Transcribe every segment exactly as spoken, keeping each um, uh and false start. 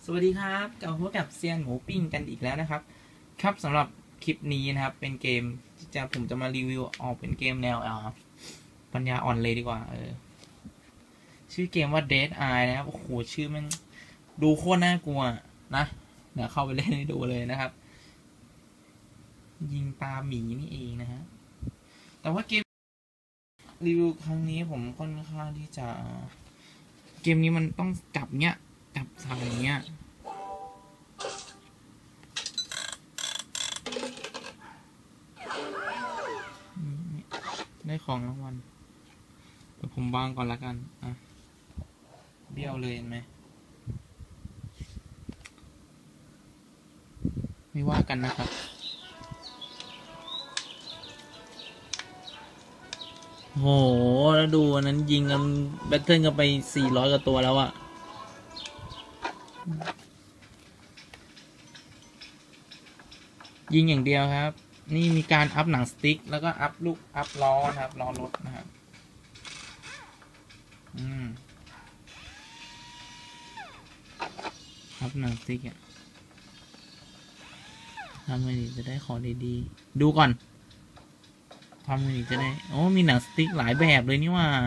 สวัสดีครับกลับมาพบกับเซียนหมูปิ้งกันอีกแล้วนะครับครับสำหรับคลิปนี้นะครับเป็นเกมที่จะผมจะมารีวิวออกเป็นเกมแนวเอาปัญญาอ่อนเลยดีกว่าเออชื่อเกมว่า Dead Eye นะครับโอ้โหชื่อมันดูโคตรน่ากลัวนะเดี๋ยวเข้าไปเล่นให้ดูเลยนะครับยิงตาหมีนี่เองนะฮะแต่ว่าเกมรีวิวครั้งนี้ผมค่อนข้างที่จะเกมนี้มันต้องจับเนี้ยจับทางเนี้ยได้ของรางวัลเดี๋ยวผมวางก่อนละกันอ่ะเบี้ยวเลยเห็นไหมไม่ว่ากันนะครับโหแล้วดูอันนั้นยิงกันแบทเทิลกันไปสี่ร้อยกว่าตัวแล้วอะยิงอย่างเดียวครับนี่มีการอัพหนังสติ๊กแล้วก็อัพลูกอัพล้อนะครับล้อรถนะครับอืมอัพหนังสติ๊กอ่ะทำไงดีจะได้ของดีๆดูก่อนทำไงดีจะได้โอ้มีหนังสติ๊กหลายแบบเลยนี่ว่า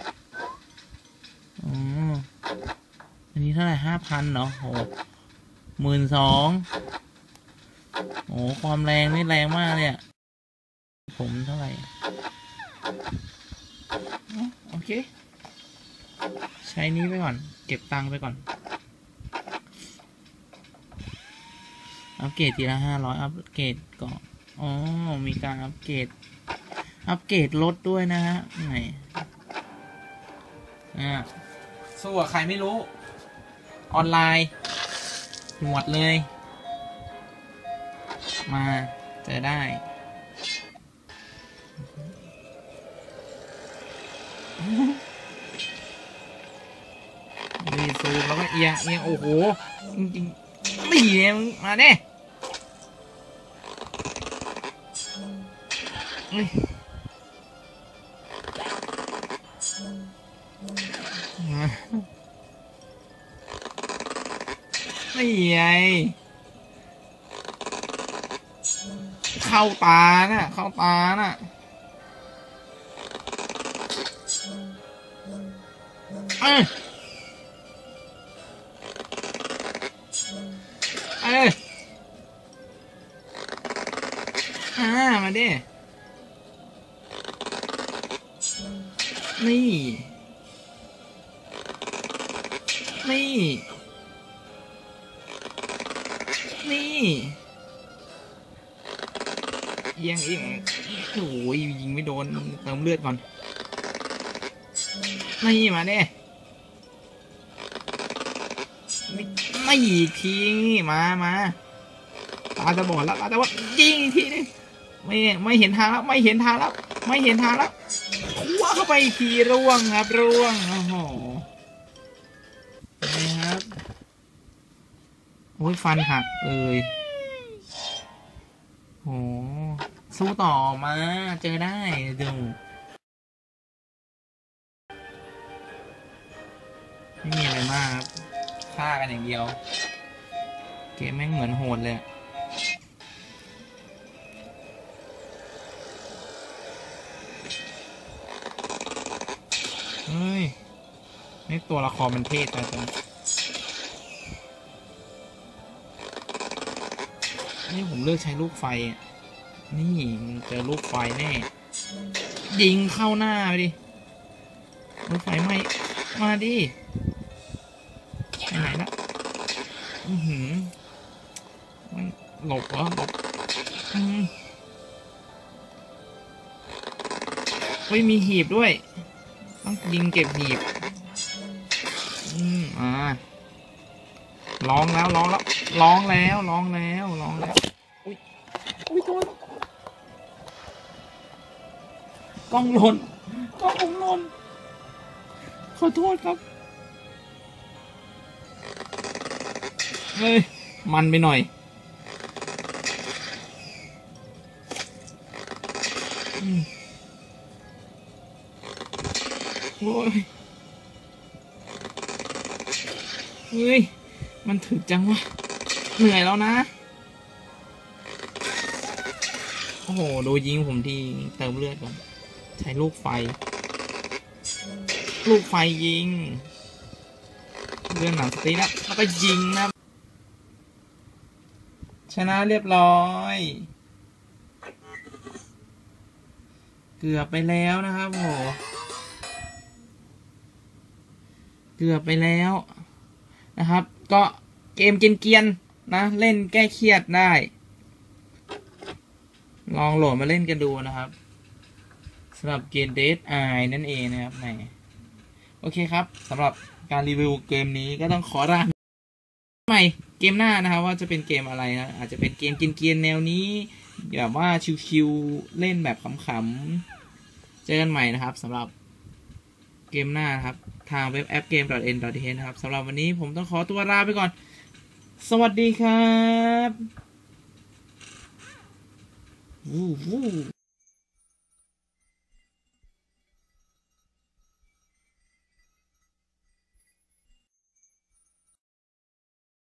อ๋ออันนี้เท่าไหร่ห้าพันเนาะโหหมื่นสองโอ้ความแรงนี่แรงมากเลยอ่ะผมเท่าไหร่โอเคใช้นี้ไปก่อนเก็บตังค์ไปก่อนอัปเกรดทีละห้าร้อยอัปเกรดก่อนอ๋อมีการอัปเกรดอัปเกรดรถด้วยนะฮะไหนอ่าสู้กับใครไม่รู้ออนไลน์หมดเลยมาเจอได้ดีซูมแล้วก็เอียงเอียงโอ้โหจริงๆนี่เนี่ยมึงมาเนี่ยนี่ไงเข้าตาน่ะเข้าตาน่ะเอ้ยเอ้ยอ่ามาดินี่นี่นี่เอียงเอียงโอ้ยยิงไม่โดนเติมเลือดก่อนนี่มาเนี่ยไม่ไม่อีกทีมามาตาจะบอดแล้วตาจะบอดยิงอีกทีนึงไม่ไม่เห็นทางแล้วไม่เห็นทางแล้วไม่เห็นทางแล้วว้าเข้าไปอีกทีร่วงครับร่วงโอ้โหนี่ครับโอ้ยฟันหักเลยโอ้สู้ต่อมาเจอได้ดูไม่มีอะไรมากครับฆ่ากันอย่างเดียวเกมแม่งเหมือนโหดเลยเฮ้ยนี่ตัวละครมันเท่จังจังนี่ผมเลือกใช้ลูกไฟนี่เจอลูกไฟแน่ยิงเข้าหน้าไปดิลูกไฟไหมมาดิไปไหนละอือหือมันหลบเหรอหลบเฮ้ยมีหีบด้วยต้องยิงเก็บหีบอืมอ่าร้องแล้วร้องแล้วร้องแล้วร้องแล้วร้องแล้วอุ้ยอุ้ยโทษกล้องหล่นกล้องผมหล่นขอโทษครับเฮ้ยมันไปหน่อยโอ้ยเฮ้ยมันถึกจังวะเหนื่อยแล้วนะโอ้โหดูยิงผมทีเติมเลือดก่อนใช้ลูกไฟลูกไฟยิงเลื่อนหนังสติ๊กนะแล้วก็ยิงนะชนะเรียบร้อยเกือบไปแล้วนะครับโหเกือบไปแล้วนะครับก็เกมเกรียนๆนะเล่นแก้เครียดได้ลองโหลดมาเล่นกันดูนะครับสำหรับเกม Dead Eye นั่นเองนะครับแหมโอเคครับสำหรับการรีวิวเกมนี้ก็ต้องขอลาใหม่เกมหน้านะครับว่าจะเป็นเกมอะไรนะอาจจะเป็นเกมเกรียนๆแนวนี้แบบว่าชิวๆเล่นแบบขำๆเจอกันใหม่นะครับสำหรับเกมหน้าครับทางเว็บแอป เกม ดอท เอ็น ดอท ที เอช นะครับสำหรับวันนี้ผมต้องขอตัวลาไปก่อนสวัสดีครับวู้วู้